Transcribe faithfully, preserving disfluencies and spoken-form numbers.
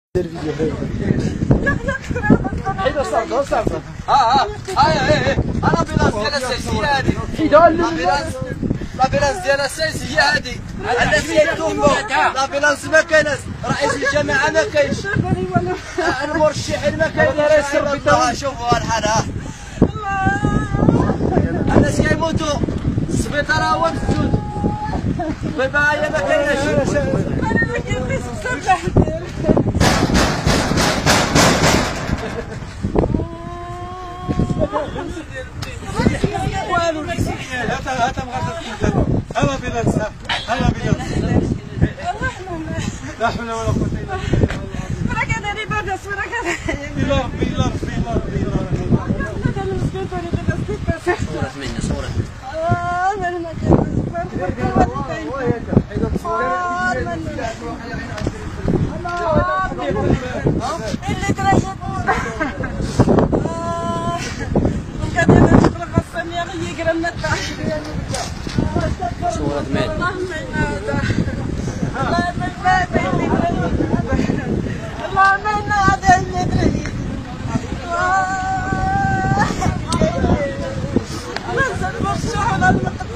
حيدها صافي صافي ها ها ها الامبيلاس ديال السيس هي هادي حيدها الامبيلاس ديال السيس هي هادي الناس كيتهموا الامبيلاس ما كايناش رئيس الجماعه ما كاينش المرشحين ما كاينين شوفوا الحال ها الناس كيموتوا السبيطار هو مسدود البيبايه ما كايناش والو هذا هذا مغادر هلا بلاد هلا بلاد لا حول ولا قوة إلا بالله راه كذا لباس راه كذا إلا ربي إلا ربي إلا ربي إلا ربي هذا المسكين تاني هذا المسكين صورة مني صورة آه أنا ما اللي ترى صورة مال اللهم إنا اللهم إنا هذا الندري نزل مفتوح على المنطقة